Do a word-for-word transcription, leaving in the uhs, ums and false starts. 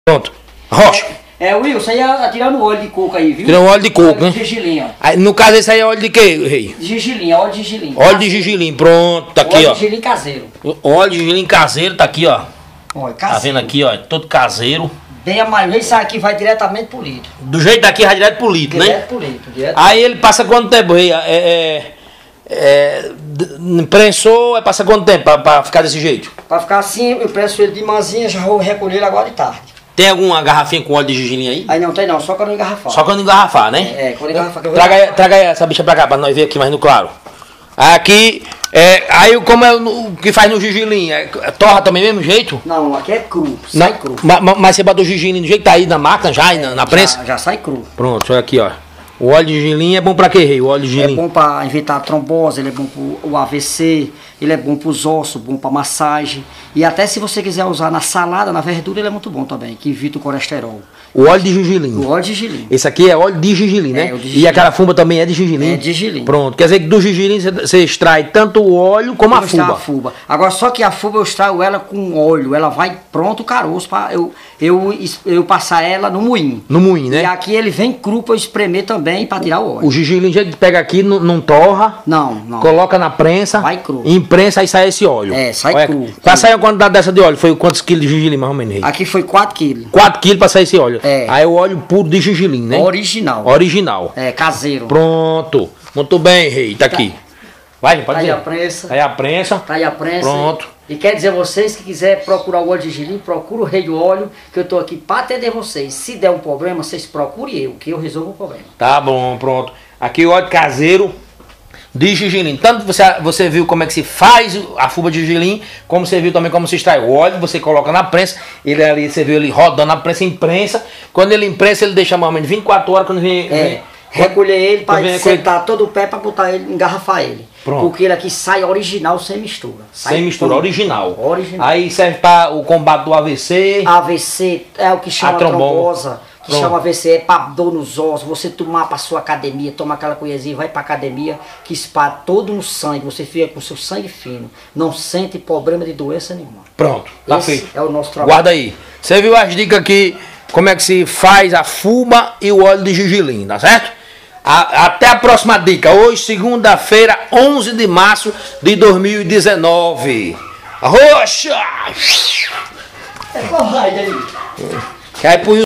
Pronto. Rocha. É, é Will, você ia tirando o óleo de coco aí, viu? Tirando óleo de coco, óleo né? De gergelim, ó. Aí, no caso, esse aí é óleo de quê, rei? De gergelim, óleo de gergelim. Óleo de gergelim, pronto, tá aqui, óleo ó. de gergelim caseiro. Óleo de gergelim caseiro, tá aqui, ó. Olha, Tá caseiro. vendo aqui, ó, todo caseiro. Bem amarelo, isso aqui vai diretamente pro litro. Do jeito daqui, vai direto pro litro, né? Direto pro litro, direto. Aí ele passa quanto tempo, rei? É, é, é, d- prensou, é passa quanto tempo pra, pra ficar desse jeito? Pra ficar assim, eu preço ele de manzinha, já vou recolher ele agora de tarde. Tem alguma garrafinha com óleo de gergelim aí? Aí não tem não, só quando engarrafar. Só quando engarrafar, né? É, quando engarrafar. que eu vou Traga, aí- engarrafar. traga aí essa bicha pra cá, pra nós ver aqui mais no claro. Aqui, é, aí como é o o que faz no gergelim? É, torra também mesmo jeito? Não, aqui é cru, sai Não, cru. ma- ma- mas você botou o gergelim do jeito que tá aí na máquina já, aí na, na prensa? Já, já sai cru. Pronto, olha aqui, ó. O óleo de gergelim é bom pra quê, rei? O óleo de É gergelim. bom para evitar a trombose, ele é bom para o A V C, ele é bom para os ossos, bom para massagem. E até se você quiser usar na salada, na verdura, ele é muito bom também, que evita o colesterol. O óleo de gergelim. O óleo de gergelim. Esse aqui é óleo de gergelim, né? É, o de E gergelim. aquela fumba também é de gergelim. É de gergelim. Pronto, quer dizer que do gergelim você- você extrai tanto o óleo como a Eu extraio fumba. a fuba. Agora, só que a fuba eu extraio ela com óleo, ela vai pronto o caroço para eu, eu, eu passar ela no moinho. No moinho, E né? aqui ele vem cru para eu espremer também para tirar o óleo. O gergelim, a gente pega aqui, não, não torra. Não, não. Coloca na prensa, Vai cru. imprensa e sai esse óleo. É, sai Olha, cru. Pra sair uma quantidade dessa de óleo, foi quantos quilos de gergelim mais ou menos? Rei? Aqui foi quatro quilos. quatro quilos pra sair esse óleo. É. Aí o óleo puro de gergelim, né? Original. Original. É, caseiro. Pronto. Muito bem, rei. Tá aqui. Vai, pode Tá aí dizer. a prensa. Tá aí a prensa. Tá aí a prensa. Pronto. E quer dizer vocês que quiser procurar o óleo de gergelim, procura o Rei do Óleo, que eu tô aqui para atender vocês. Se der um problema, vocês procurem eu, que eu resolvo o problema. Tá bom, pronto. Aqui o óleo caseiro de gergelim. Tanto você, você viu como é que se faz a fuba de gergelim, como você viu também como se extrai o óleo, você coloca na prensa, ele ali, você viu ele rodando na prensa, imprensa. Quando ele imprensa, ele deixa mais ou menos vinte e quatro horas, quando vem... É, vem- recolher ele para Também recolher- sentar todo o pé para botar ele, engarrafar ele. Pronto. Porque ele aqui sai original, sem mistura. Sai Sem mistura, puro. original. Original. Aí serve para o combate do A V C. A V C é o que chama A trombose. trombosa, que Pronto. chama A V C, é para dor nos ossos, você tomar para sua academia, toma aquela coisinha, vai para academia, que espalha todo no sangue, você fica com seu sangue fino, não sente problema de doença nenhuma. Pronto, tá Esse feito. é o nosso trabalho. Guarda aí. Você viu as dicas aqui, como é que se faz a fuba e o óleo de gergelim, tá certo? A- até a próxima dica. Hoje, segunda-feira, onze de março de dois mil e dezenove. Roxa! É coragem aí. Que aí pro